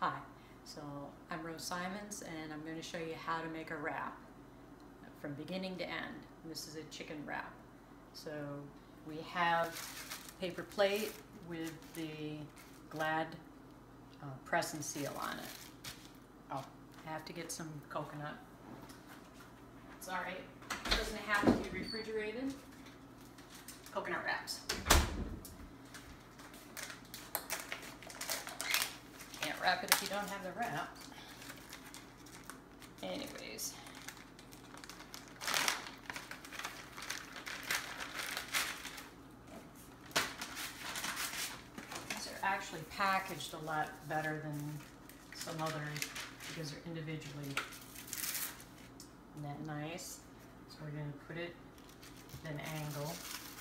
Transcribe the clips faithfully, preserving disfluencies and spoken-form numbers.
Hi, so I'm Rose Simons and I'm going to show you how to make a wrap from beginning to end. This is a chicken wrap. So we have paper plate with the Glad uh, press and seal on it. Oh, I have to get some coconut. It's alright, it doesn't have to be refrigerated. Coconut wraps. Can't wrap it if you don't have the wrap. Anyways. These are actually packaged a lot better than some others because they're individually. Isn't that nice? So we're going to put it at an angle.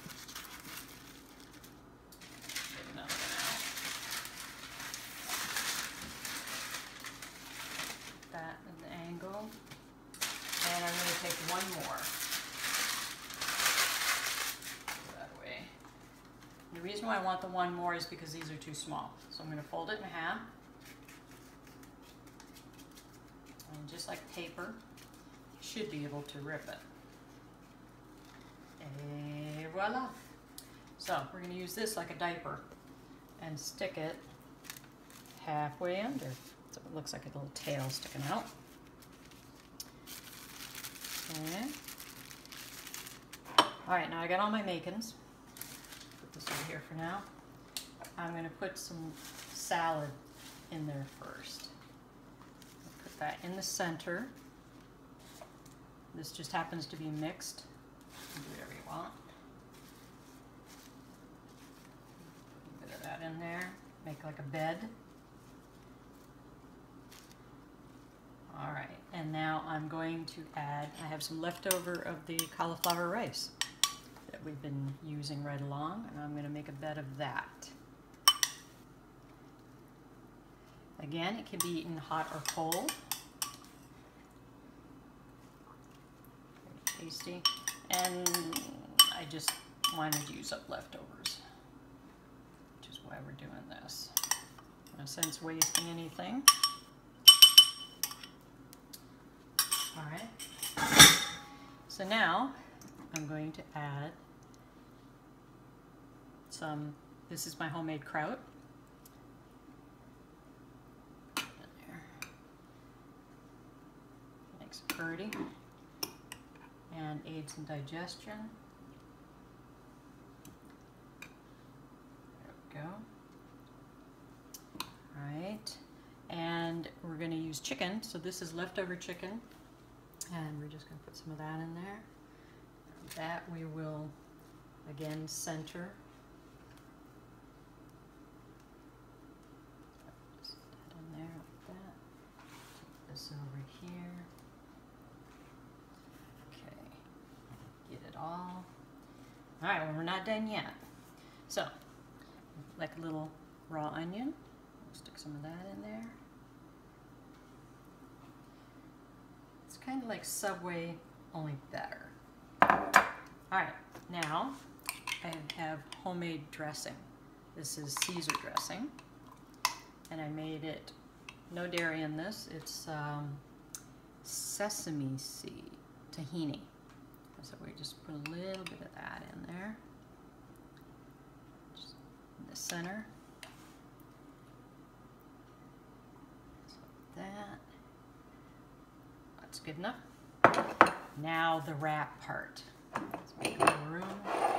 Get another one out. That at an angle. And I'm going to take one more. Put that away. The reason why I want the one more is because these are too small. So I'm going to fold it in half. And just like paper, you should be able to rip it. Et voila. So we're going to use this like a diaper and stick it halfway under. So it looks like a little tail sticking out. Okay. Alright, now I got all my makings. Put this over here for now. I'm going to put some salad in there first. I'll put that in the center. This just happens to be mixed. You can do whatever you want. A bit of that in there. Make like a bed. Alright, and now I'm going to add, I have some leftover of the cauliflower rice that we've been using right along, and I'm going to make a bed of that. Again, it can be eaten hot or cold. Very tasty. And I just wanted to use up leftovers, which is why we're doing this. No sense wasting anything. Alright, so now I'm going to add some, this is my homemade kraut. Put it in there. Makes it pretty and aids in digestion. There we go. Alright, and we're going to use chicken, so this is leftover chicken. And we're just going to put some of that in there. That we will, again, center. Just put that in there like that. Take this over here. Okay. Get it all. Alright, well, we're not done yet. So, like a little raw onion. We'll stick some of that in there. Kind of like Subway, only better. Alright, now I have homemade dressing. This is Caesar dressing, and I made it, no dairy in this, it's um, sesame seed tahini. So we just put a little bit of that in there, just in the center. So that. That's good enough. Now the wrap part. Let's make a little room.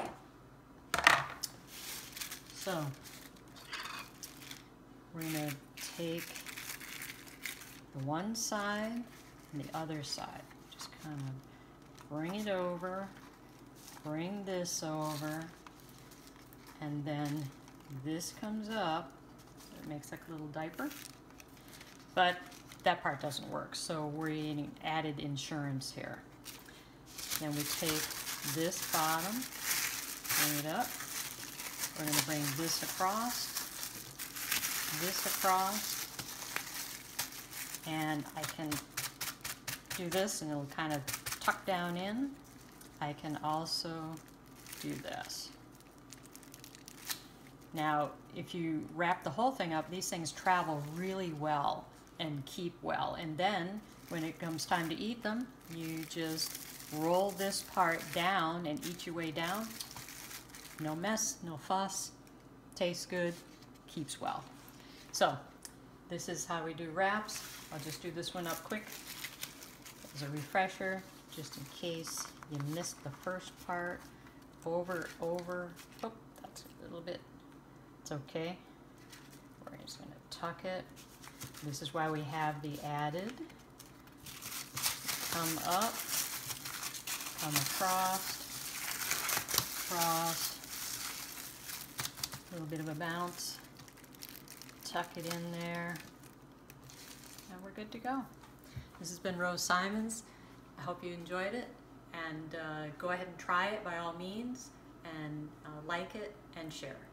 So we're going to take the one side and the other side. Just kind of bring it over, bring this over, and then this comes up. So it makes like a little diaper. But that part doesn't work, so we're added insurance here. Then we take this bottom, bring it up. We're going to bring this across, this across, and I can do this and it'll kind of tuck down in. I can also do this. Now, if you wrap the whole thing up, these things travel really well and keep well. And then, when it comes time to eat them, you just roll this part down and eat your way down. No mess, no fuss, tastes good, keeps well. So, this is how we do wraps. I'll just do this one up quick as a refresher, just in case you missed the first part. Over, over, oh, that's a little bit, it's okay. We're just gonna tuck it. This is why we have the added. Come up, come across, cross, a little bit of a bounce, tuck it in there, and we're good to go. This has been Rose Simons. I hope you enjoyed it, and uh, go ahead and try it by all means, and uh, like it and share it.